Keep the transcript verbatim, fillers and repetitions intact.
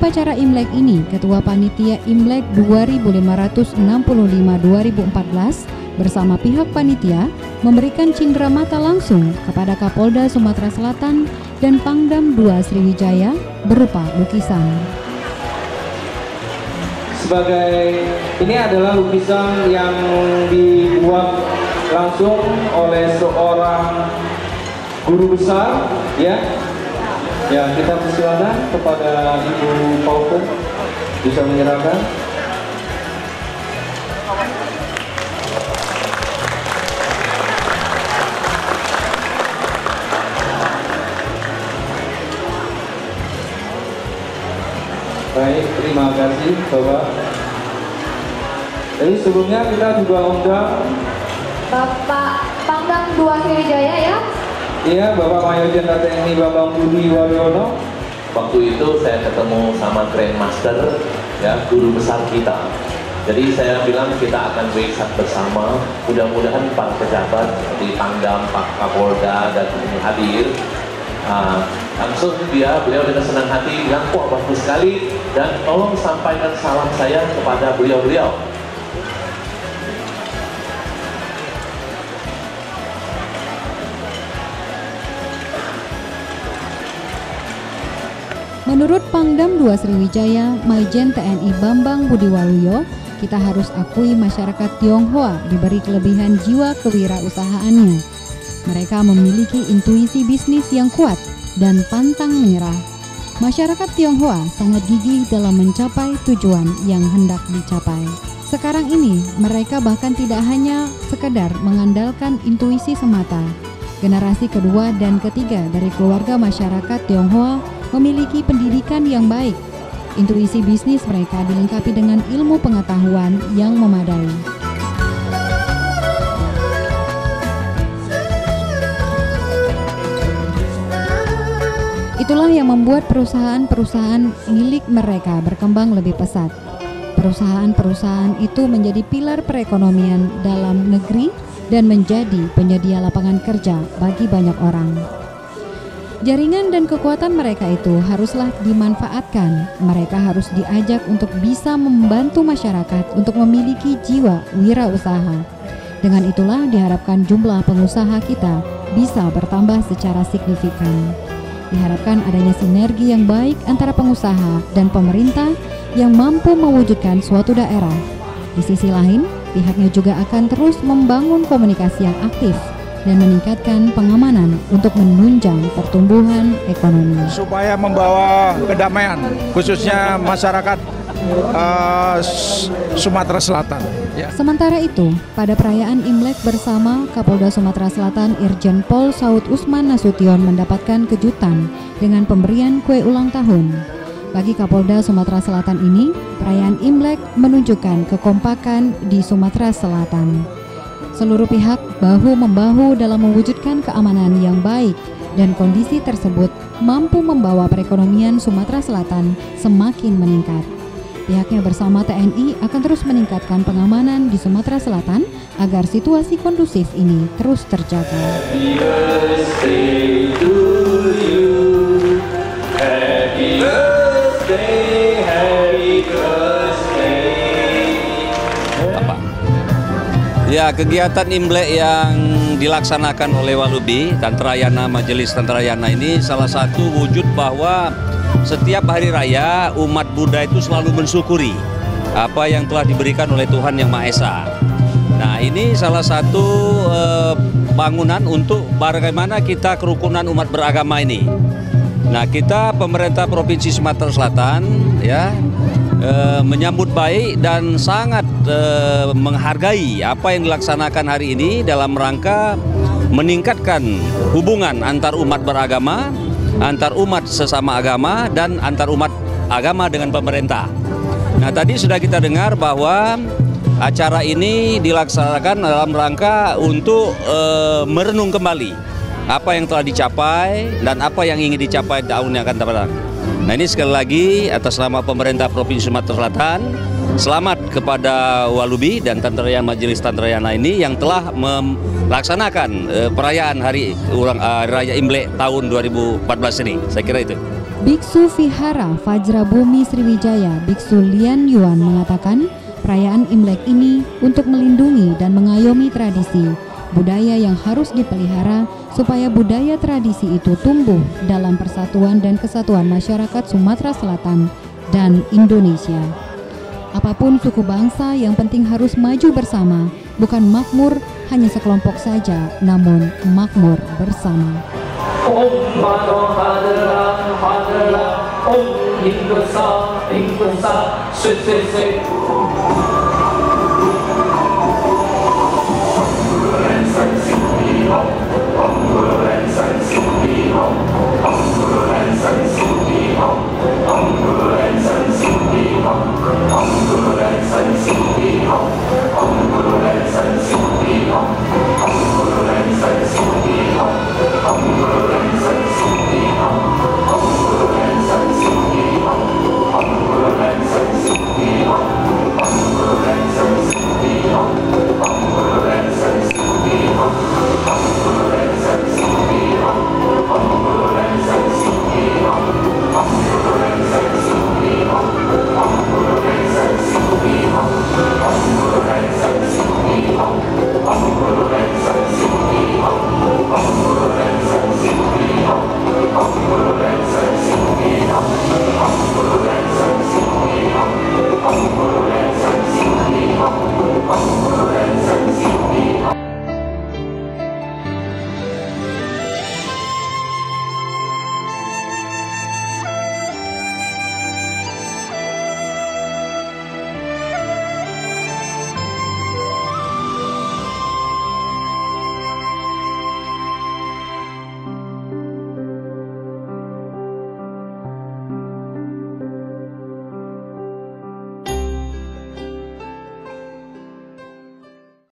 upacara Imlek ini, Ketua Panitia Imlek dua ribu lima ratus enam puluh lima dua ribu empat belas bersama pihak panitia memberikan cindera mata langsung kepada Kapolda Sumatera Selatan dan Pangdam dua Sriwijaya berupa lukisan. Sebagai ini adalah lukisan yang dibuat langsung oleh seorang guru besar, ya. Ya, kita persilakan kepada Ibu Pauke bisa menyerahkan. Baik, terima kasih Bapak. Jadi sebelumnya kita juga undang Bapak Pangdam dua Sriwijaya, ya. Iya, Bapak Mayor Jenderal T N I Bambang Budi Waryono. Waktu itu saya ketemu sama Grandmaster, ya, guru besar kita. Jadi saya bilang kita akan waisak bersama. Mudah-mudahan para pejabat seperti Pangdam, Pak Kapolda dan ini hadir. Nah, langsung dia, beliau dengan senang hati bilang, wah bagus sekali, dan tolong sampaikan salam saya kepada beliau-beliau. Menurut Pangdam dua Sriwijaya, Maijen T N I Bambang Budi Waluyo, kita harus akui masyarakat Tionghoa diberi kelebihan jiwa kewirausahaannya. Mereka memiliki intuisi bisnis yang kuat dan pantang menyerah. Masyarakat Tionghoa sangat gigih dalam mencapai tujuan yang hendak dicapai. Sekarang ini, mereka bahkan tidak hanya sekedar mengandalkan intuisi semata. Generasi kedua dan ketiga dari keluarga masyarakat Tionghoa memiliki pendidikan yang baik. Intuisi bisnis mereka dilengkapi dengan ilmu pengetahuan yang memadai. Itulah yang membuat perusahaan-perusahaan milik mereka berkembang lebih pesat. Perusahaan-perusahaan itu menjadi pilar perekonomian dalam negeri dan menjadi penyedia lapangan kerja bagi banyak orang. Jaringan dan kekuatan mereka itu haruslah dimanfaatkan. Mereka harus diajak untuk bisa membantu masyarakat untuk memiliki jiwa wirausaha. Dengan itulah diharapkan jumlah pengusaha kita bisa bertambah secara signifikan. Diharapkan adanya sinergi yang baik antara pengusaha dan pemerintah yang mampu mewujudkan suatu daerah. Di sisi lain, pihaknya juga akan terus membangun komunikasi yang aktif dan meningkatkan pengamanan untuk menunjang pertumbuhan ekonomi. Supaya membawa kedamaian, khususnya masyarakat uh, Sumatera Selatan. Ya. Sementara itu, pada perayaan Imlek bersama, Kapolda Sumatera Selatan Irjen Pol Saud Usman Nasution mendapatkan kejutan dengan pemberian kue ulang tahun. Bagi Kapolda Sumatera Selatan ini, perayaan Imlek menunjukkan kekompakan di Sumatera Selatan. Seluruh pihak bahu-membahu dalam mewujudkan keamanan yang baik dan kondisi tersebut mampu membawa perekonomian Sumatera Selatan semakin meningkat. Pihaknya bersama T N I akan terus meningkatkan pengamanan di Sumatera Selatan agar situasi kondusif ini terus terjaga. Happy birthday to you. Happy birthday, happy birthday. Ya, kegiatan Imlek yang dilaksanakan oleh Walubi Tantrayana Majelis Tantrayana ini salah satu wujud bahwa setiap hari raya umat Buddha itu selalu mensyukuri apa yang telah diberikan oleh Tuhan Yang Maha Esa. Nah, ini salah satu eh, bangunan untuk bagaimana kita kerukunan umat beragama ini. Nah, kita pemerintah Provinsi Sumatera Selatan ya e, menyambut baik dan sangat e, menghargai apa yang dilaksanakan hari ini dalam rangka meningkatkan hubungan antar umat beragama, antar umat sesama agama, dan antar umat agama dengan pemerintah. Nah, tadi sudah kita dengar bahwa acara ini dilaksanakan dalam rangka untuk e, merenung kembali apa yang telah dicapai dan apa yang ingin dicapai tahun yang akan datang. Nah, ini sekali lagi atas nama pemerintah Provinsi Sumatera Selatan, selamat kepada Walubi dan Tantrayana Majelis Tantrayana ini yang telah melaksanakan eh, perayaan Hari Ulang uh, Raya Imlek tahun dua ribu empat belas ini. Saya kira itu. Biksu Vihara Vajra Bumi Sriwijaya Biksu Lian Yuan mengatakan perayaan Imlek ini untuk melindungi dan mengayomi tradisi, budaya yang harus dipelihara supaya budaya tradisi itu tumbuh dalam persatuan dan kesatuan masyarakat Sumatera Selatan dan Indonesia. Apapun suku bangsa, yang penting harus maju bersama, bukan makmur hanya sekelompok saja, namun makmur bersama. Om Mano Hadra Hadra Om Hingsa Hingsa Swe Swe Swe